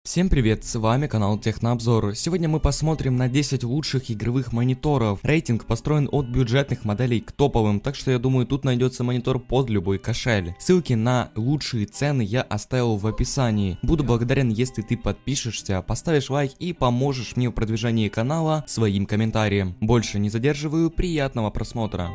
Всем привет, с вами канал Технообзор. Сегодня мы посмотрим на 10 лучших игровых мониторов. Рейтинг построен от бюджетных моделей к топовым, так что я думаю, тут найдется монитор под любой кошель. Ссылки на лучшие цены я оставил в описании. Буду благодарен, если ты подпишешься, поставишь лайк и поможешь мне в продвижении канала своим комментарием. Больше не задерживаю, приятного просмотра.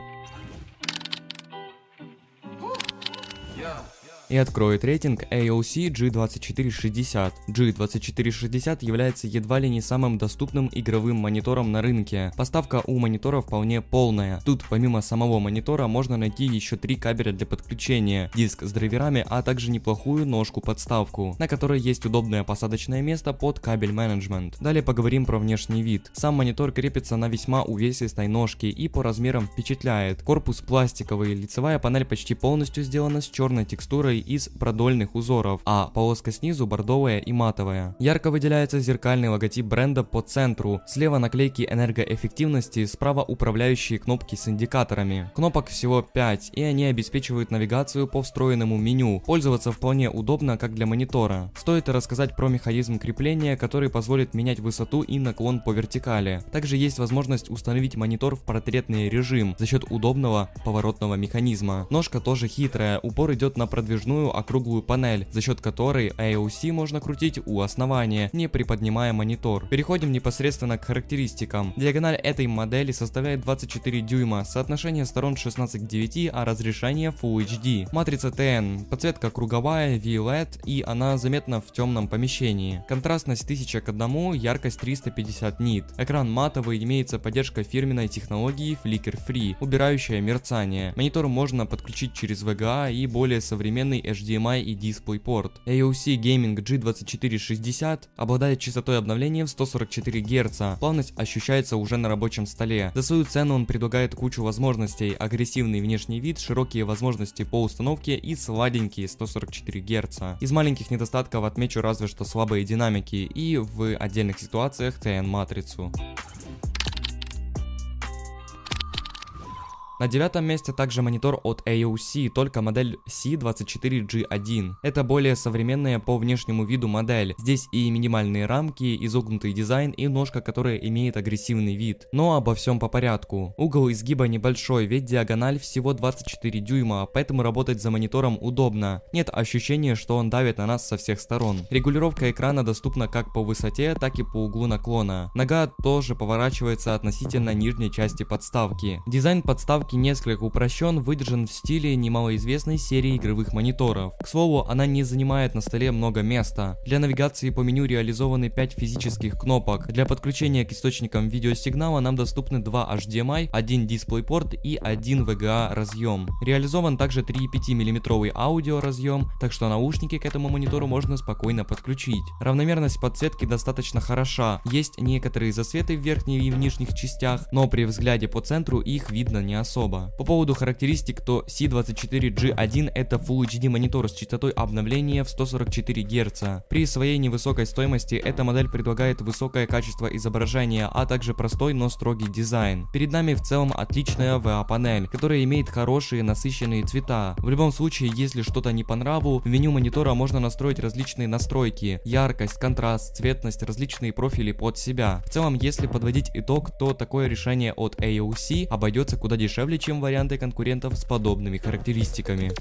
И откроет рейтинг AOC G2460. G2460 является едва ли не самым доступным игровым монитором на рынке. Поставка у монитора вполне полная. Тут помимо самого монитора можно найти еще 3 кабеля для подключения, диск с драйверами, а также неплохую ножку-подставку, на которой есть удобное посадочное место под кабель менеджмент. Далее поговорим про внешний вид. Сам монитор крепится на весьма увесистой ножке и по размерам впечатляет. Корпус пластиковый, лицевая панель почти полностью сделана с черной текстурой из продольных узоров, а полоска снизу бордовая и матовая. Ярко выделяется зеркальный логотип бренда по центру, слева наклейки энергоэффективности, справа управляющие кнопки с индикаторами. Кнопок всего 5, и они обеспечивают навигацию по встроенному меню. Пользоваться вполне удобно, как для монитора. Стоит рассказать про механизм крепления, который позволит менять высоту и наклон по вертикали. Также есть возможность установить монитор в портретный режим за счет удобного поворотного механизма. Ножка тоже хитрая, упор идет на продвижную округлую панель, за счет которой AOC можно крутить у основания, не приподнимая монитор. Переходим непосредственно к характеристикам. Диагональ этой модели составляет 24 дюйма, соотношение сторон 16 к 9, а разрешение Full HD. Матрица TN, подсветка круговая, VLED, и она заметна в темном помещении. Контрастность 1000 к 1, яркость 350 нит. Экран матовый, имеется поддержка фирменной технологии Flicker Free, убирающая мерцание. Монитор можно подключить через VGA и более современный HDMI и DisplayPort. AOC Gaming G2460 обладает частотой обновления в 144 Гц. Плавность ощущается уже на рабочем столе. За свою цену он предлагает кучу возможностей: агрессивный внешний вид, широкие возможности по установке и сладенькие 144 Гц. Из маленьких недостатков отмечу разве что слабые динамики и в отдельных ситуациях TN-матрицу. На 9 месте также монитор от AOC, только модель C24G1. Это более современная по внешнему виду модель. Здесь и минимальные рамки, изогнутый дизайн и ножка, которая имеет агрессивный вид. Но обо всем по порядку. Угол изгиба небольшой, ведь диагональ всего 24 дюйма, поэтому работать за монитором удобно. Нет ощущения, что он давит на нас со всех сторон. Регулировка экрана доступна как по высоте, так и по углу наклона. Нога тоже поворачивается относительно нижней части подставки. Дизайн подставки несколько упрощен, выдержан в стиле немалоизвестной серии игровых мониторов. К слову, она не занимает на столе много места. Для навигации по меню реализованы 5 физических кнопок. Для подключения к источникам видеосигнала нам доступны 2 HDMI, 1 DisplayPort и 1 VGA разъем. Реализован также 3,5 мм аудио разъем, так что наушники к этому монитору можно спокойно подключить. Равномерность подсветки достаточно хороша. Есть некоторые засветы в верхних и в нижних частях, но при взгляде по центру их видно не особо. По поводу характеристик, то C24G1 это Full HD монитор с частотой обновления в 144 Гц. При своей невысокой стоимости эта модель предлагает высокое качество изображения, а также простой, но строгий дизайн. Перед нами в целом отличная VA-панель, которая имеет хорошие насыщенные цвета. В любом случае, если что-то не по нраву, в меню монитора можно настроить различные настройки: яркость, контраст, цветность, различные профили под себя. В целом, если подводить итог, то такое решение от AOC обойдется куда дешевле, чем варианты конкурентов с подобными характеристиками.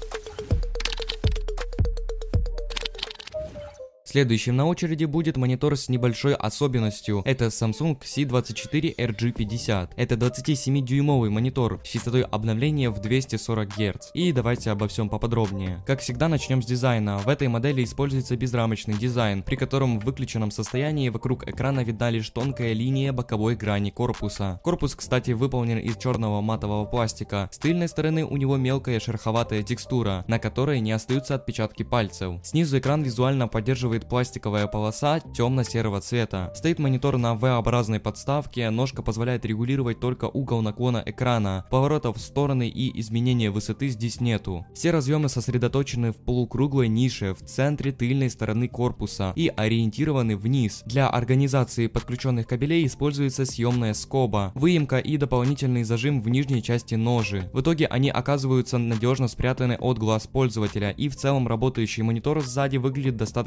Следующим на очереди будет монитор с небольшой особенностью. Это Samsung C24RG50. Это 27-дюймовый монитор с частотой обновления в 240 Гц. И давайте обо всем поподробнее. Как всегда, начнем с дизайна. В этой модели используется безрамочный дизайн, при котором в выключенном состоянии вокруг экрана видна лишь тонкая линия боковой грани корпуса. Корпус, кстати, выполнен из черного матового пластика. С тыльной стороны у него мелкая шероховатая текстура, на которой не остаются отпечатки пальцев. Снизу экран визуально поддерживает пластиковая полоса темно-серого цвета. Стоит монитор на V-образной подставке, ножка позволяет регулировать только угол наклона экрана, поворотов в стороны и изменения высоты здесь нету. Все разъемы сосредоточены в полукруглой нише в центре тыльной стороны корпуса и ориентированы вниз. Для организации подключенных кабелей используется съемная скоба, выемка и дополнительный зажим в нижней части ножи. В итоге они оказываются надежно спрятаны от глаз пользователя, и в целом работающий монитор сзади выглядит достаточно аккуратно.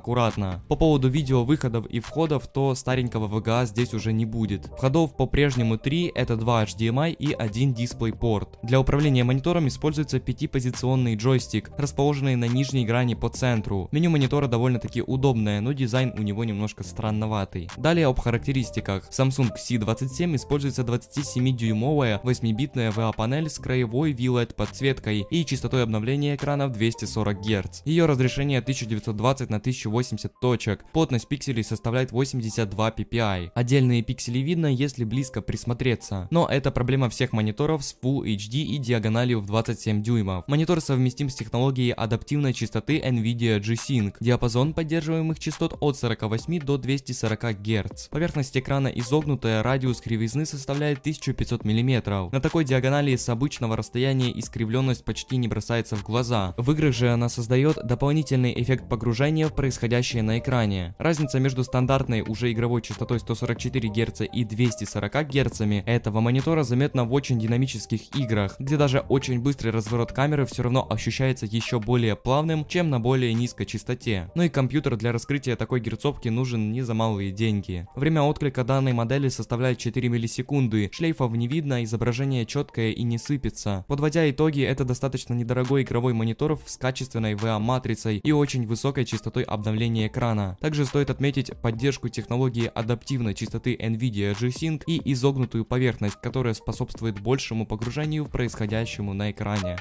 аккуратно. По поводу видео выходов и входов, то старенького VGA здесь уже не будет. Входов по-прежнему 3, это 2 HDMI и 1 DisplayPort. Для управления монитором используется 5-позиционный джойстик, расположенный на нижней грани по центру. Меню монитора довольно-таки удобное, но дизайн у него немножко странноватый. Далее об характеристиках. Samsung C27 используется 27-дюймовая 8-битная VA-панель с краевой VLED подсветкой и частотой обновления экрана в 240 Гц. Ее разрешение 1920 на 1080 точек. Плотность пикселей составляет 82 ppi. Отдельные пиксели видно, если близко присмотреться. Но это проблема всех мониторов с Full HD и диагональю в 27 дюймов. Монитор совместим с технологией адаптивной частоты NVIDIA G-Sync. Диапазон поддерживаемых частот от 48 до 240 Гц. Поверхность экрана изогнутая, радиус кривизны составляет 1500 мм. На такой диагонали с обычного расстояния искривленность почти не бросается в глаза. В играх же она создает дополнительный эффект погружения в происходящее на экране. Разница между стандартной уже игровой частотой 144 Гц и 240 Гц этого монитора заметна в очень динамических играх, где даже очень быстрый разворот камеры все равно ощущается еще более плавным, чем на более низкой частоте. Ну и компьютер для раскрытия такой герцовки нужен не за малые деньги. Время отклика данной модели составляет 4 миллисекунды, шлейфов не видно, изображение четкое и не сыпется. Подводя итоги, это достаточно недорогой игровой монитор с качественной VA-матрицей и очень высокой частотой обновления экрана. Также стоит отметить поддержку технологии адаптивной частоты NVIDIA G-Sync и изогнутую поверхность, которая способствует большему погружению в происходящему на экране.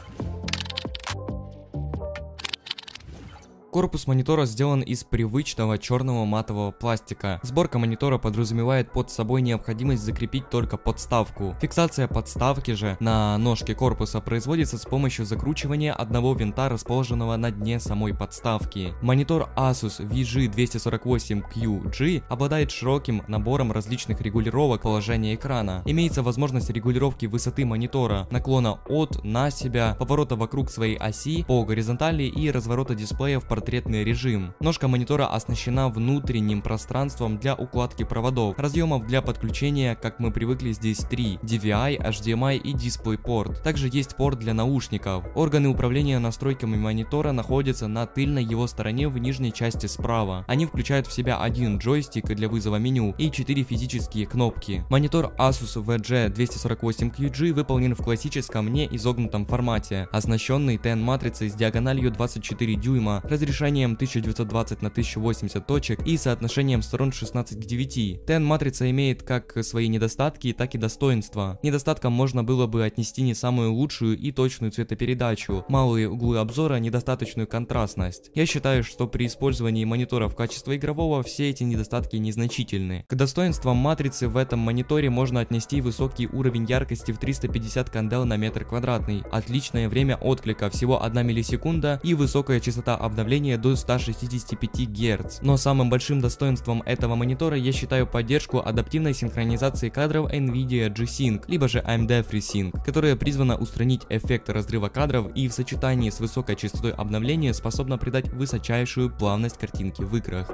Корпус монитора сделан из привычного черного матового пластика. Сборка монитора подразумевает под собой необходимость закрепить только подставку. Фиксация подставки же на ножке корпуса производится с помощью закручивания одного винта, расположенного на дне самой подставки. Монитор Asus VG248QG обладает широким набором различных регулировок положения экрана. Имеется возможность регулировки высоты монитора, наклона от, на себя, поворота вокруг своей оси, по горизонтали и разворота дисплея в портретный режим. Ножка монитора оснащена внутренним пространством для укладки проводов. Разъемов для подключения, как мы привыкли, здесь 3: DVI, HDMI и DisplayPort. Также есть порт для наушников. Органы управления настройками монитора находятся на тыльной его стороне в нижней части справа. Они включают в себя один джойстик для вызова меню и 4 физические кнопки. Монитор Asus VG248QG выполнен в классическом неизогнутом формате, оснащенный TN-матрицей с диагональю 24 дюйма, разрешением 1920 на 1080 точек и соотношением сторон 16 к 9. TN-матрица имеет как свои недостатки, так и достоинства. Недостатком можно было бы отнести не самую лучшую и точную цветопередачу, малые углы обзора, недостаточную контрастность. Я считаю, что при использовании монитора в качестве игрового все эти недостатки незначительны. К достоинствам матрицы в этом мониторе можно отнести высокий уровень яркости в 350 кандел на метр квадратный, отличное время отклика всего 1 миллисекунда и высокая частота обновления до 165 Гц. Но самым большим достоинством этого монитора я считаю поддержку адаптивной синхронизации кадров NVIDIA G-Sync, либо же AMD FreeSync, которая призвана устранить эффект разрыва кадров и в сочетании с высокой частотой обновления способна придать высочайшую плавность картинки в играх.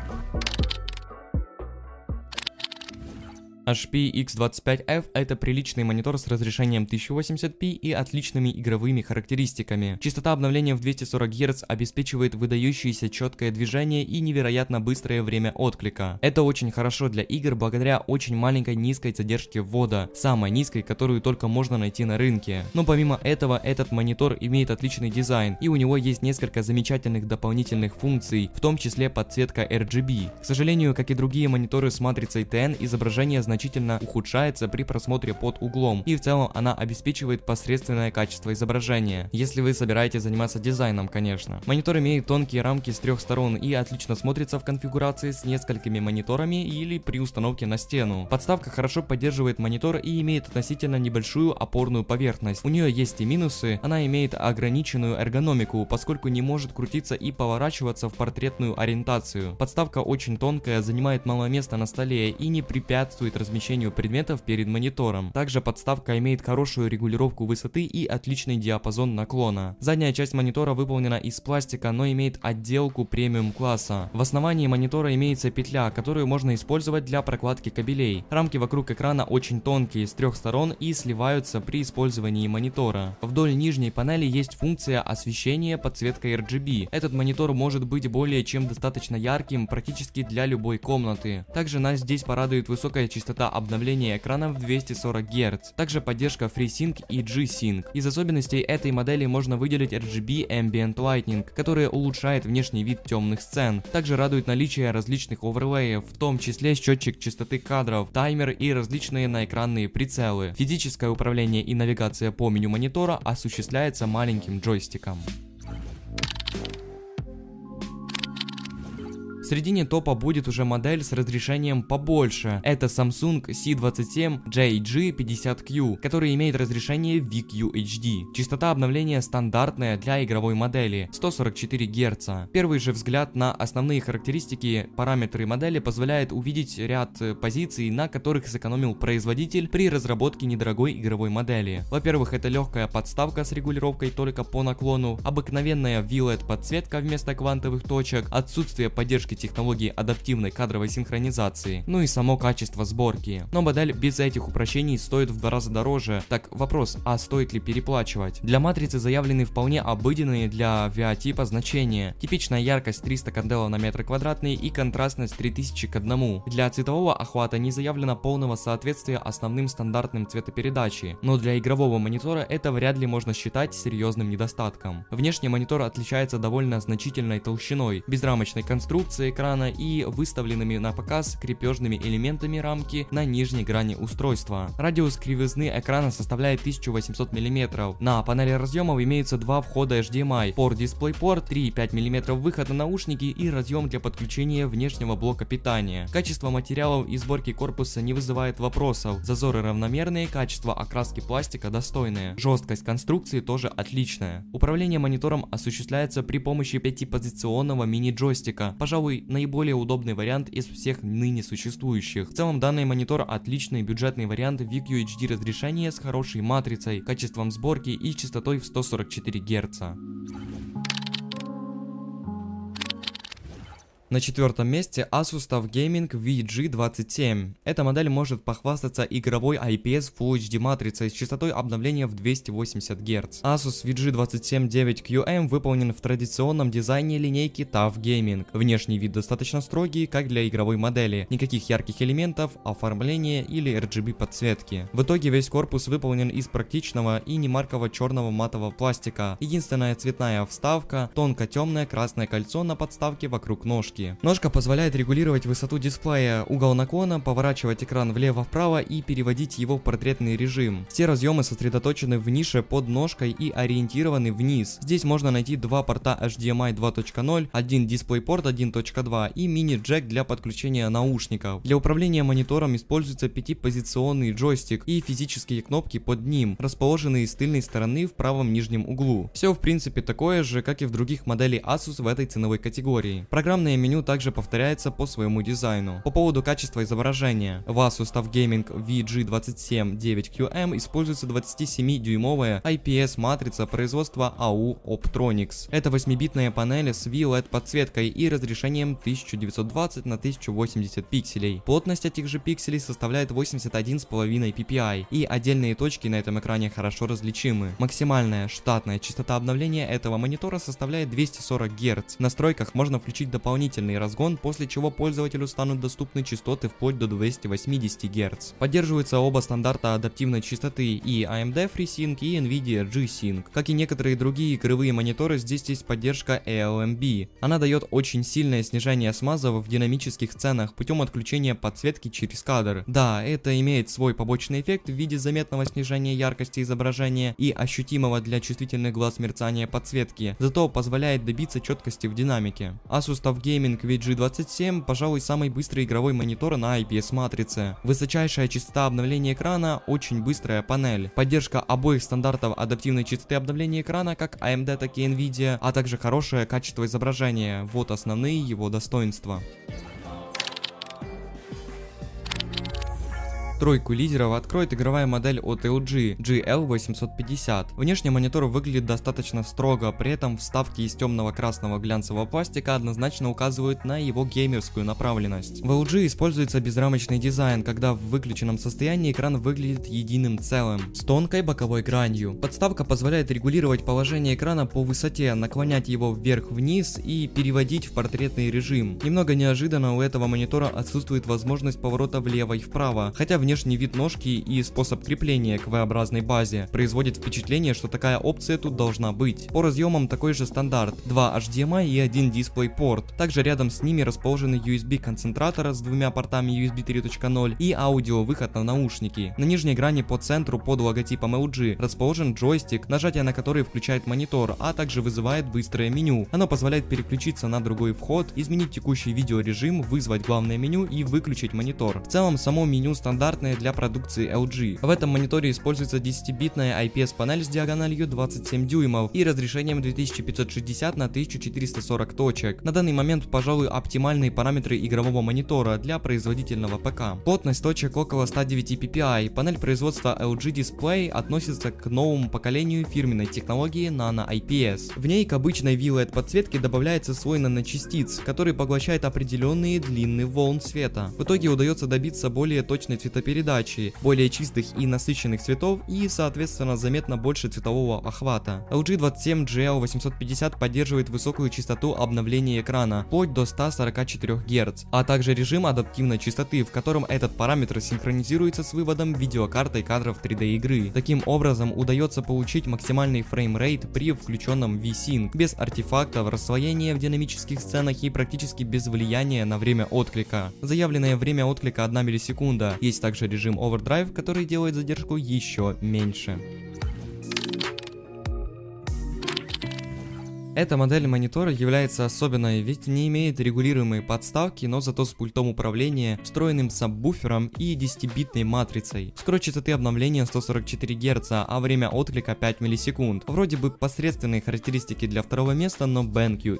HP X25F — это приличный монитор с разрешением 1080p и отличными игровыми характеристиками. Частота обновления в 240 Гц обеспечивает выдающееся четкое движение и невероятно быстрое время отклика. Это очень хорошо для игр благодаря очень маленькой низкой задержке ввода, самой низкой, которую только можно найти на рынке. Но помимо этого, этот монитор имеет отличный дизайн, и у него есть несколько замечательных дополнительных функций, в том числе подсветка RGB. К сожалению, как и другие мониторы с матрицей TN, изображение значительно ухудшается при просмотре под углом, и в целом она обеспечивает посредственное качество изображения, если вы собираетесь заниматься дизайном, конечно. Монитор имеет тонкие рамки с 3 сторон и отлично смотрится в конфигурации с несколькими мониторами или при установке на стену. Подставка хорошо поддерживает монитор и имеет относительно небольшую опорную поверхность. У нее есть и минусы, она имеет ограниченную эргономику, поскольку не может крутиться и поворачиваться в портретную ориентацию. Подставка очень тонкая, занимает мало места на столе и не препятствует размещению предметов перед монитором. Также подставка имеет хорошую регулировку высоты и отличный диапазон наклона. Задняя часть монитора выполнена из пластика, но имеет отделку премиум класса. В основании монитора имеется петля, которую можно использовать для прокладки кабелей. Рамки вокруг экрана очень тонкие с трех сторон и сливаются при использовании монитора. Вдоль нижней панели есть функция освещения подсветкой RGB. Этот монитор может быть более чем достаточно ярким практически для любой комнаты. Также нас здесь порадует высокая частота обновления экрана в 240 Гц. Также поддержка FreeSync и G-Sync. Из особенностей этой модели можно выделить RGB Ambient Lighting, который улучшает внешний вид темных сцен. Также радует наличие различных оверлеев, в том числе счетчик частоты кадров, таймер и различные наэкранные прицелы. Физическое управление и навигация по меню монитора осуществляется маленьким джойстиком. В середине топа будет уже модель с разрешением побольше. Это Samsung C27JG50Q, который имеет разрешение VQHD. Частота обновления стандартная для игровой модели 144 Гц. Первый же взгляд на основные характеристики, параметры модели позволяет увидеть ряд позиций, на которых сэкономил производитель при разработке недорогой игровой модели. Во-первых, это легкая подставка с регулировкой только по наклону, обыкновенная VLED подсветка вместо квантовых точек, отсутствие поддержки технологии адаптивной кадровой синхронизации, ну и само качество сборки. Но модель без этих упрощений стоит в 2 раза дороже. Так вопрос, а стоит ли переплачивать? Для матрицы заявлены вполне обыденные для VIA типа значения. Типичная яркость 300 канделов на метр квадратный и контрастность 3000 к 1. Для цветового охвата не заявлено полного соответствия основным стандартным цветопередачи, но для игрового монитора это вряд ли можно считать серьезным недостатком. Внешне монитор отличается довольно значительной толщиной, безрамочной конструкцией экрана и выставленными на показ крепежными элементами рамки на нижней грани устройства. Радиус кривизны экрана составляет 1800 мм. На панели разъемов имеются 2 входа HDMI, порт DisplayPort, 3,5 мм выход на наушники и разъем для подключения внешнего блока питания. Качество материалов и сборки корпуса не вызывает вопросов, зазоры равномерные, качество окраски пластика достойное, жесткость конструкции тоже отличная. Управление монитором осуществляется при помощи 5-позиционного мини-джойстика, пожалуй, наиболее удобный вариант из всех ныне существующих. В целом данный монитор отличный бюджетный вариант VQHD разрешения с хорошей матрицей, качеством сборки и частотой в 144 Гц. На 4-м месте Asus TUF Gaming VG27. Эта модель может похвастаться игровой IPS Full HD матрицей с частотой обновления в 280 Гц. Asus VG27-9QM выполнен в традиционном дизайне линейки TUF Gaming. Внешний вид достаточно строгий, как для игровой модели. Никаких ярких элементов, оформления или RGB подсветки. В итоге весь корпус выполнен из практичного и немаркого черного матового пластика. Единственная цветная вставка – тонко-темное красное кольцо на подставке вокруг ножки. Ножка позволяет регулировать высоту дисплея, угол наклона, поворачивать экран влево-вправо и переводить его в портретный режим. Все разъемы сосредоточены в нише под ножкой и ориентированы вниз. Здесь можно найти 2 порта HDMI 2.0, один DisplayPort 1.2 и мини-джек для подключения наушников. Для управления монитором используется 5-позиционный джойстик и физические кнопки под ним, расположенные с тыльной стороны в правом нижнем углу. Все в принципе такое же, как и в других моделей Asus в этой ценовой категории. Программное меню также повторяется по своему дизайну. По поводу качества изображения. В Asus TUF Gaming VG27-9QM используется 27-дюймовая IPS матрица производства AU Optronics. Это 8-битная панель с VLED подсветкой и разрешением 1920 на 1080 пикселей. Плотность этих же пикселей составляет 81,5 ppi, и отдельные точки на этом экране хорошо различимы. Максимальная штатная частота обновления этого монитора составляет 240 Гц. В настройках можно включить дополнительный разгон, после чего пользователю станут доступны частоты вплоть до 280 Гц. Поддерживаются оба стандарта адаптивной частоты, и AMD FreeSync и NVIDIA G-Sync. Как и некоторые другие игровые мониторы, здесь есть поддержка ALMB. Она дает очень сильное снижение смазов в динамических сценах путем отключения подсветки через кадр. Да, это имеет свой побочный эффект в виде заметного снижения яркости изображения и ощутимого для чувствительных глаз мерцания подсветки, зато позволяет добиться четкости в динамике. Asus TUF Gaming VG27, пожалуй, самый быстрый игровой монитор на IPS матрице. Высочайшая частота обновления экрана, очень быстрая панель. Поддержка обоих стандартов адаптивной частоты обновления экрана, как AMD, так и NVIDIA, а также хорошее качество изображения. Вот основные его достоинства. Тройку лидеров откроет игровая модель от LG GL850. Внешне монитор выглядит достаточно строго, при этом вставки из темного красного глянцевого пластика однозначно указывают на его геймерскую направленность. В LG используется безрамочный дизайн, когда в выключенном состоянии экран выглядит единым целым, с тонкой боковой гранью. Подставка позволяет регулировать положение экрана по высоте, наклонять его вверх-вниз и переводить в портретный режим. Немного неожиданно у этого монитора отсутствует возможность поворота влево и вправо, хотя внешний вид ножки и способ крепления к V-образной базе производит впечатление, что такая опция тут должна быть. По разъемам такой же стандарт: 2 HDMI и 1 DisplayPort. Также рядом с ними расположены USB концентратора с двумя портами USB 3.0 и аудиовыход на наушники. На нижней грани по центру под логотипом LG расположен джойстик, нажатие на который включает монитор, а также вызывает быстрое меню. Оно позволяет переключиться на другой вход, изменить текущий видеорежим, вызвать главное меню и выключить монитор. В целом, само меню стандартное для продукции LG. В этом мониторе используется 10-битная IPS-панель с диагональю 27 дюймов и разрешением 2560 на 1440 точек. На данный момент, пожалуй, оптимальные параметры игрового монитора для производительного ПК. Плотность точек около 109 ppi. Панель производства LG Display относится к новому поколению фирменной технологии Nano IPS. В ней к обычной VLED подсветке добавляется слой наночастиц, который поглощает определенные длины волн света. В итоге удается добиться более точной цветопередачи, более чистых и насыщенных цветов и, соответственно, заметно больше цветового охвата. LG 27GL850 поддерживает высокую частоту обновления экрана, вплоть до 144 Гц, а также режим адаптивной частоты, в котором этот параметр синхронизируется с выводом видеокартой кадров 3D игры. Таким образом, удается получить максимальный фреймрейт при включенном V-Sync, без артефактов, расслоения в динамических сценах и практически без влияния на время отклика. Заявленное время отклика 1 миллисекунда. Есть также режим Overdrive, который делает задержку еще меньше. Эта модель монитора является особенной, ведь не имеет регулируемой подставки, но зато с пультом управления, встроенным сабвуфером и 10-битной матрицей. Скорость частоты обновления 144 Гц, а время отклика 5 миллисекунд. Вроде бы посредственные характеристики для второго места, но BenQ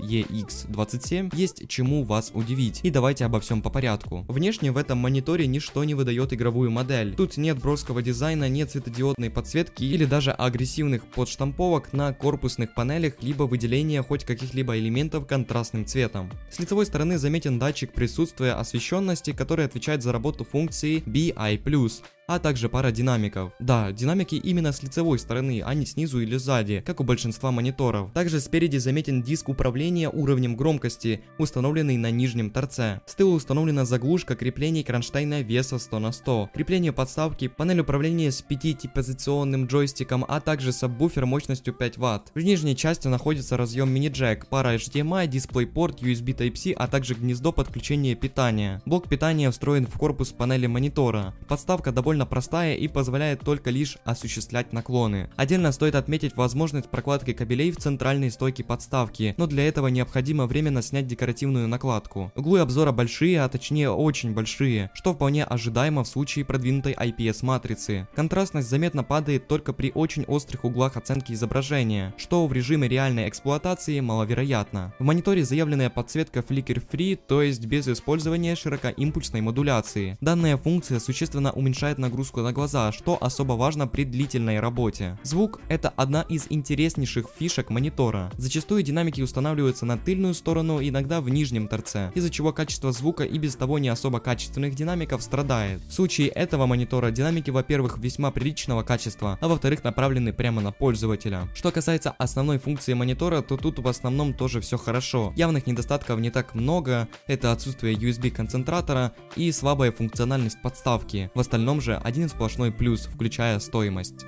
EX27 есть чему вас удивить. И давайте обо всем по порядку. Внешне в этом мониторе ничто не выдает игровую модель. Тут нет броского дизайна, нет светодиодной подсветки или даже агрессивных подштамповок на корпусных панелях, либо выделения хоть каких-либо элементов контрастным цветом. С лицевой стороны заметен датчик присутствия освещенности, который отвечает за работу функции BI+, а также пара динамиков. Да, динамики именно с лицевой стороны, а не снизу или сзади, как у большинства мониторов. Также спереди заметен диск управления уровнем громкости, установленный на нижнем торце. С тыла установлена заглушка креплений кронштейна веса 100 на 100, крепление подставки, панель управления с 5-позиционным джойстиком, а также сабвуфер мощностью 5 Вт. В нижней части находится разъем мини-джек, пара HDMI, DisplayPort, USB Type-C, а также гнездо подключения питания. Блок питания встроен в корпус панели монитора. Подставка довольно простая и позволяет только лишь осуществлять наклоны. Отдельно стоит отметить возможность прокладки кабелей в центральной стойке подставки, но для этого необходимо временно снять декоративную накладку. Углы обзора большие, а точнее очень большие, что вполне ожидаемо в случае продвинутой IPS матрицы. Контрастность заметно падает только при очень острых углах оценки изображения, что в режиме реальной эксплуатации маловероятно. В мониторе заявленная подсветка flicker-free, то есть без использования широкоимпульсной модуляции. Данная функция существенно уменьшает нагрузку на глаза, что особо важно при длительной работе. Звук — это одна из интереснейших фишек монитора. Зачастую динамики устанавливаются на тыльную сторону, иногда в нижнем торце, из-за чего качество звука и без того не особо качественных динамиков страдает. В случае этого монитора динамики, во-первых, весьма приличного качества, а во-вторых, направлены прямо на пользователя. Что касается основной функции монитора, то тут в основном тоже все хорошо. Явных недостатков не так много, это отсутствие USB концентратора и слабая функциональность подставки. В остальном же один сплошной плюс, включая стоимость.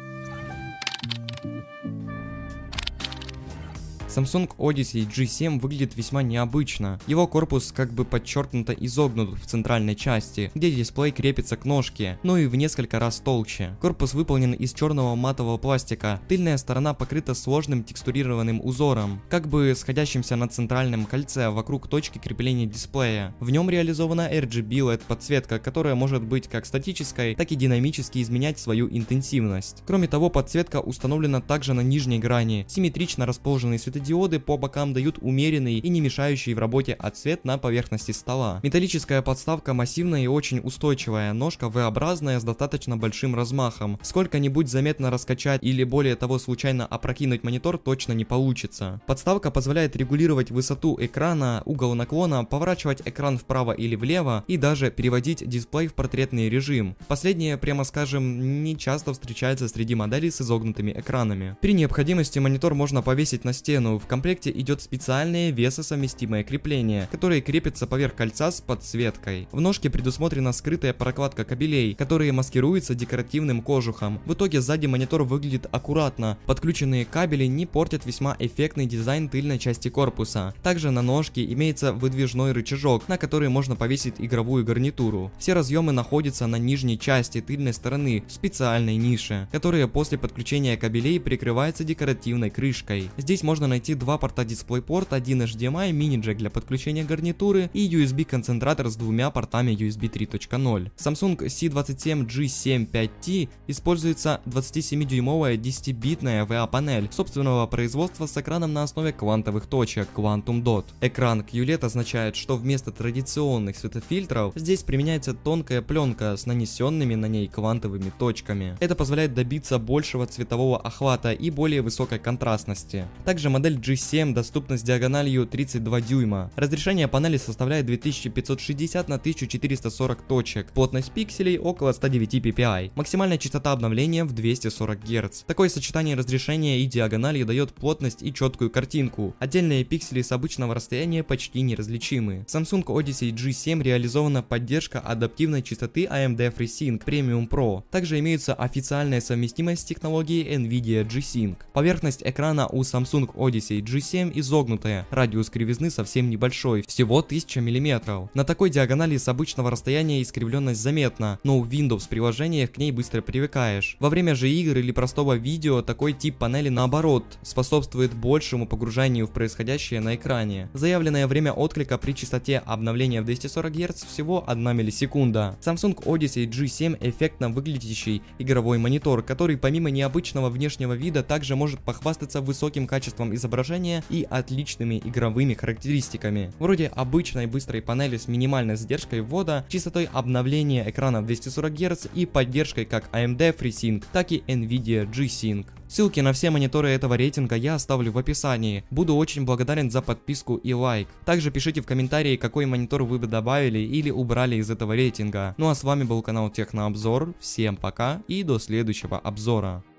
Samsung Odyssey G7 выглядит весьма необычно. Его корпус как бы подчеркнуто изогнут в центральной части, где дисплей крепится к ножке, но и в несколько раз толще. Корпус выполнен из черного матового пластика, тыльная сторона покрыта сложным текстурированным узором, как бы сходящимся на центральном кольце вокруг точки крепления дисплея. В нем реализована RGB LED подсветка, которая может быть как статической, так и динамически изменять свою интенсивность. Кроме того, подсветка установлена также на нижней грани, симметрично расположенный светодиод диоды по бокам дают умеренный и не мешающий в работе отсвет на поверхности стола. Металлическая подставка массивная и очень устойчивая, ножка V-образная с достаточно большим размахом. Сколько-нибудь заметно раскачать или более того случайно опрокинуть монитор точно не получится. Подставка позволяет регулировать высоту экрана, угол наклона, поворачивать экран вправо или влево и даже переводить дисплей в портретный режим. Последнее, прямо скажем, не часто встречается среди моделей с изогнутыми экранами. При необходимости монитор можно повесить на стену. В комплекте идет специальное весосовместимое крепление, которое крепится поверх кольца с подсветкой. В ножке предусмотрена скрытая прокладка кабелей, которые маскируются декоративным кожухом. В итоге сзади монитор выглядит аккуратно. Подключенные кабели не портят весьма эффектный дизайн тыльной части корпуса. Также на ножке имеется выдвижной рычажок, на который можно повесить игровую гарнитуру. Все разъемы находятся на нижней части тыльной стороны в специальной нише, которая после подключения кабелей прикрывается декоративной крышкой. Здесь можно найти два порта DisplayPort, один HDMI, мини-джек для подключения гарнитуры и USB-концентратор с двумя портами USB 3.0. Samsung C27G7 5T используется 27-дюймовая 10-битная VA-панель собственного производства с экраном на основе квантовых точек Quantum Dot. Экран QLED означает, что вместо традиционных светофильтров здесь применяется тонкая пленка с нанесенными на ней квантовыми точками. Это позволяет добиться большего цветового охвата и более высокой контрастности. Также модель G7 доступна с диагональю 32 дюйма. Разрешение панели составляет 2560 на 1440 точек. Плотность пикселей около 109 ppi. Максимальная частота обновления в 240 Гц. Такое сочетание разрешения и диагонали дает плотность и четкую картинку. Отдельные пиксели с обычного расстояния почти неразличимы. В Samsung Odyssey G7 реализована поддержка адаптивной частоты AMD FreeSync Premium Pro. Также имеется официальная совместимость с технологией NVIDIA G-Sync. Поверхность экрана у Samsung Odyssey G7 изогнутая, радиус кривизны совсем небольшой, всего 1000 мм. На такой диагонали с обычного расстояния искривленность заметна, но в Windows приложениях к ней быстро привыкаешь. Во время же игр или простого видео такой тип панели наоборот способствует большему погружению в происходящее на экране. Заявленное время отклика при частоте обновления в 240 Гц всего 1 миллисекунда. Samsung Odyssey G7 эффектно выглядящий игровой монитор, который помимо необычного внешнего вида также может похвастаться высоким качеством изображения и отличными игровыми характеристиками. Вроде обычной быстрой панели с минимальной задержкой ввода, частотой обновления экрана в 240 Гц и поддержкой как AMD FreeSync, так и NVIDIA G-Sync. Ссылки на все мониторы этого рейтинга я оставлю в описании. Буду очень благодарен за подписку и лайк. Также пишите в комментарии, какой монитор вы бы добавили или убрали из этого рейтинга. Ну а с вами был канал Технообзор. Всем пока и до следующего обзора.